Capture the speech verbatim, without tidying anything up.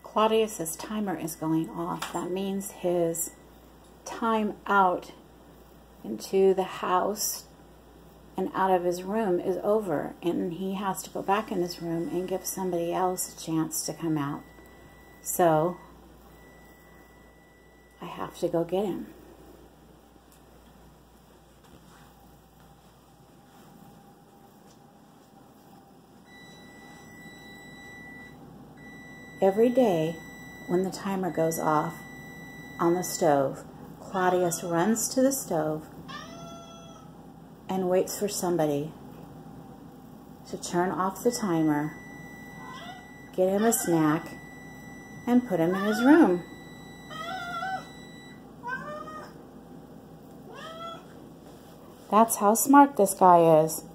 Claudius's timer is going off. That means his time out into the house and out of his room is over, and he has to go back in his room and give somebody else a chance to come out. So I have to go get him. Every day when the timer goes off on the stove, Claudius runs to the stove and waits for somebody to turn off the timer, get him a snack, and put him in his room. That's how smart this guy is.